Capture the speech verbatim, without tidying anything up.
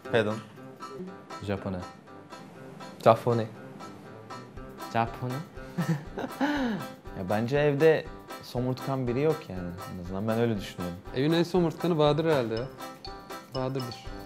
Pedon. Japone. Japone. Japone. Ya bence evde somurtkan biri yok yani. En azından ben öyle düşünüyorum. Evin en somurtkanı Bahadır herhalde ya. Bahadır'dır.